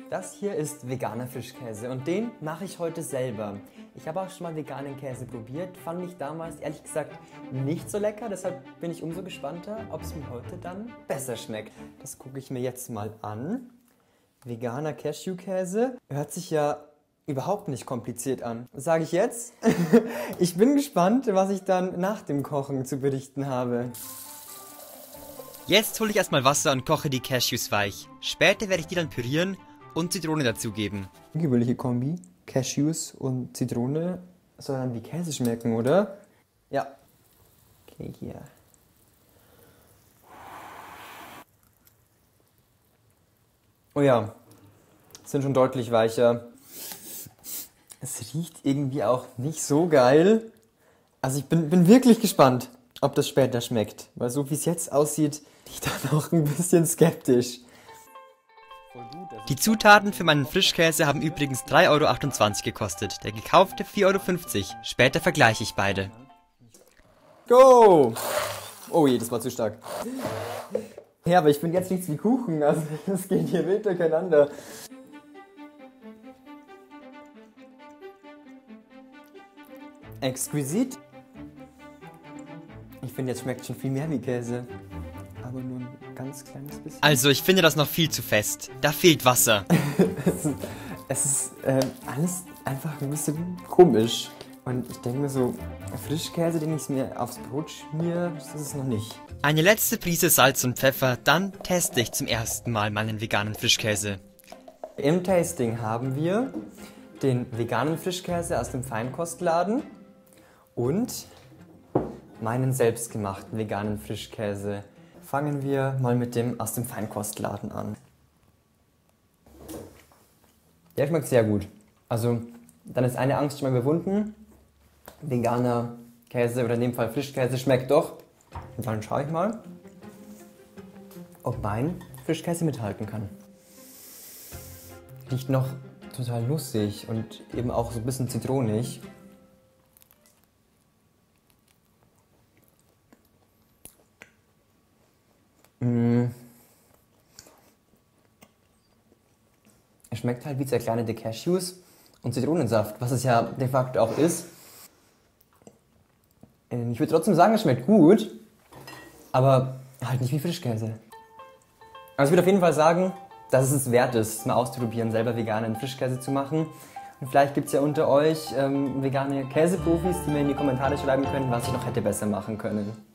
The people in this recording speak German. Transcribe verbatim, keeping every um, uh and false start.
Das hier ist veganer Frischkäse und den mache ich heute selber. Ich habe auch schon mal veganen Käse probiert, fand ich damals ehrlich gesagt nicht so lecker, deshalb bin ich umso gespannter, ob es mir heute dann besser schmeckt. Das gucke ich mir jetzt mal an. Veganer Cashewkäse hört sich ja überhaupt nicht kompliziert an. Sage ich jetzt? Ich bin gespannt, was ich dann nach dem Kochen zu berichten habe. Jetzt hole ich erstmal Wasser und koche die Cashews weich. Später werde ich die dann pürieren und Zitrone dazugeben. Ungewöhnliche Kombi. Cashews und Zitrone soll dann wie Käse schmecken, oder? Ja. Okay, hier. Oh ja, sind schon deutlich weicher. Es riecht irgendwie auch nicht so geil. Also ich bin, bin wirklich gespannt, ob das später schmeckt. Weil so wie es jetzt aussieht, bin ich dann auch ein bisschen skeptisch. Die Zutaten für meinen Frischkäse haben übrigens drei Euro achtundzwanzig gekostet, der gekaufte vier Euro fünfzig. Später vergleiche ich beide. Go! Oh je, das war zu stark. Ja, aber ich bin jetzt nichts wie Kuchen, also das geht hier wild durcheinander. Exquisit. Ich finde, jetzt schmeckt schon viel mehr wie Käse. Aber nur ein ganz kleines bisschen. Also, ich finde das noch viel zu fest. Da fehlt Wasser. es ist, es ist äh, alles einfach ein bisschen komisch. Und ich denke mir so, Frischkäse, den ich mir aufs Brot schmiere, das ist es noch nicht. Eine letzte Prise Salz und Pfeffer, dann teste ich zum ersten Mal meinen veganen Frischkäse. Im Tasting haben wir den veganen Frischkäse aus dem Feinkostladen und meinen selbstgemachten veganen Frischkäse. Fangen wir mal mit dem aus dem Feinkostladen an. Der schmeckt sehr gut. Also, dann ist eine Angst schon mal überwunden. Veganer Käse oder in dem Fall Frischkäse schmeckt doch. Und dann schaue ich mal, ob mein Frischkäse mithalten kann. Riecht noch total nussig und eben auch so ein bisschen zitronig. Mmh. Es schmeckt halt wie zerkleinerte Cashews und Zitronensaft, was es ja de facto auch ist. Ich würde trotzdem sagen, es schmeckt gut, aber halt nicht wie Frischkäse. Also ich würde auf jeden Fall sagen, dass es es wert ist, mal auszuprobieren, selber veganen Frischkäse zu machen. Und vielleicht gibt es ja unter euch ähm, vegane Käseprofis, die mir in die Kommentare schreiben können, was ich noch hätte besser machen können.